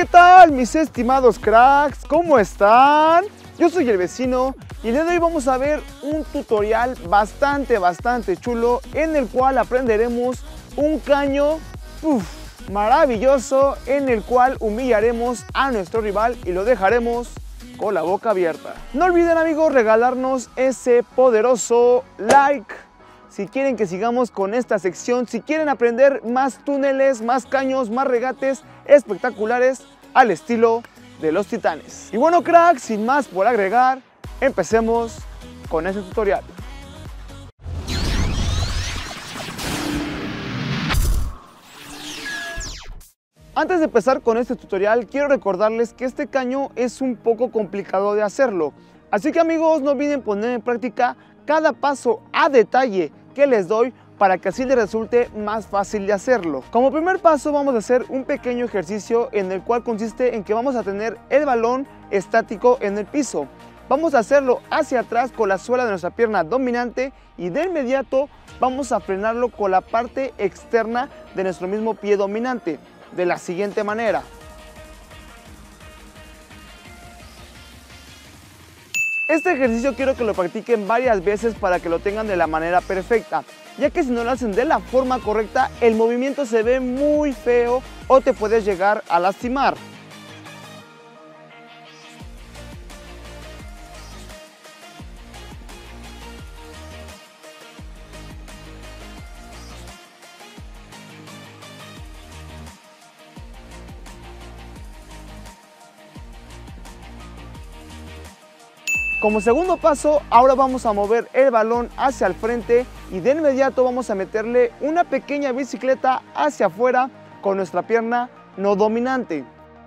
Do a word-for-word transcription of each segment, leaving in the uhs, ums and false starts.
¿qué tal mis estimados cracks? ¿Cómo están? Yo soy el vecino y el día de hoy vamos a ver un tutorial bastante, bastante chulo en el cual aprenderemos un caño uf, maravilloso en el cual humillaremos a nuestro rival y lo dejaremos con la boca abierta. No olviden, amigos, regalarnos ese poderoso like si quieren que sigamos con esta sección, si quieren aprender más túneles, más caños, más regates espectaculares al estilo de los Titanes. Y bueno, cracks, sin más por agregar, empecemos con este tutorial. Antes de empezar con este tutorial, quiero recordarles que este caño es un poco complicado de hacerlo. Así que, amigos, no olviden poner en práctica cada paso a detalle que les doy para que así les resulte más fácil de hacerlo. Como primer paso vamos a hacer un pequeño ejercicio en el cual consiste en que vamos a tener el balón estático en el piso. Vamos a hacerlo hacia atrás con la suela de nuestra pierna dominante y de inmediato vamos a frenarlo con la parte externa de nuestro mismo pie dominante, de la siguiente manera. Este ejercicio quiero que lo practiquen varias veces para que lo tengan de la manera perfecta, ya que si no lo hacen de la forma correcta, el movimiento se ve muy feo o te puedes llegar a lastimar. Como segundo paso, ahora vamos a mover el balón hacia el frente y de inmediato vamos a meterle una pequeña bicicleta hacia afuera con nuestra pierna no dominante.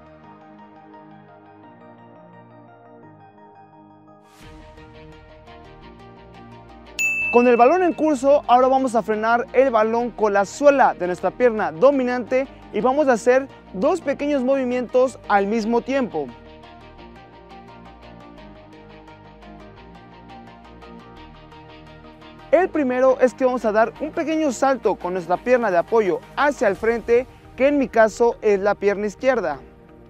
Con el balón en curso, ahora vamos a frenar el balón con la suela de nuestra pierna dominante y vamos a hacer dos pequeños movimientos al mismo tiempo. El primero es que vamos a dar un pequeño salto con nuestra pierna de apoyo hacia el frente, que en mi caso es la pierna izquierda.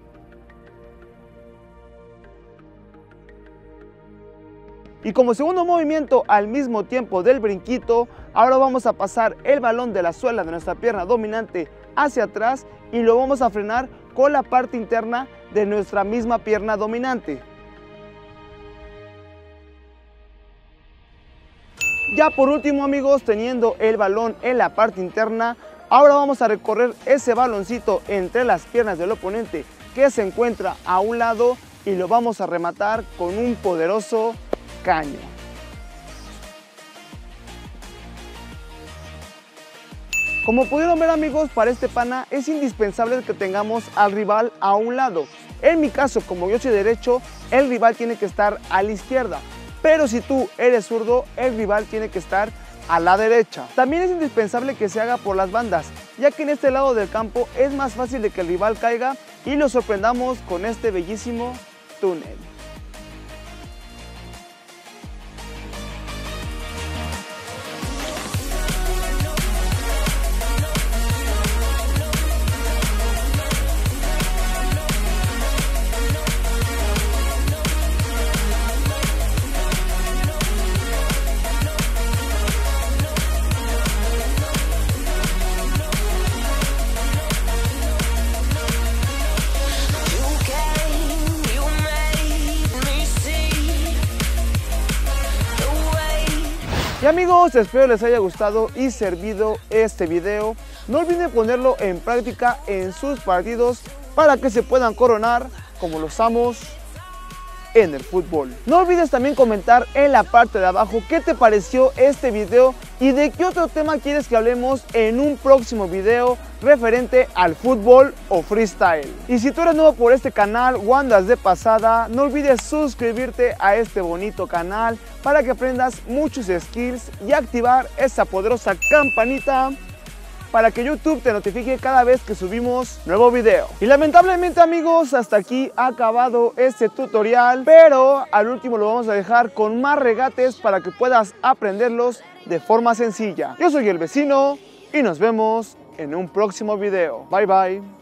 Y como segundo movimiento al mismo tiempo del brinquito, ahora vamos a pasar el balón de la suela de nuestra pierna dominante hacia atrás y lo vamos a frenar con la parte interna de nuestra misma pierna dominante. Ya por último, amigos, teniendo el balón en la parte interna, ahora vamos a recorrer ese baloncito entre las piernas del oponente que se encuentra a un lado y lo vamos a rematar con un poderoso caño. Como pudieron ver, amigos, para este pana es indispensable que tengamos al rival a un lado. En mi caso, como yo soy derecho, el rival tiene que estar a la izquierda. Pero si tú eres zurdo, el rival tiene que estar a la derecha. También es indispensable que se haga por las bandas, ya que en este lado del campo es más fácil de que el rival caiga y lo sorprendamos con este bellísimo túnel. Y amigos, espero les haya gustado y servido este video. No olviden ponerlo en práctica en sus partidos para que se puedan coronar como los amos en el fútbol. No olvides también comentar en la parte de abajo qué te pareció este video y de qué otro tema quieres que hablemos en un próximo video referente al fútbol o freestyle. Y si tú eres nuevo por este canal o andas de pasada, no olvides suscribirte a este bonito canal para que aprendas muchos skills y activar esa poderosa campanita para que YouTube te notifique cada vez que subimos nuevo video. Y lamentablemente, amigos, hasta aquí ha acabado este tutorial, pero al último lo vamos a dejar con más regates para que puedas aprenderlos de forma sencilla. Yo soy el vecino y nos vemos en un próximo video. Bye bye.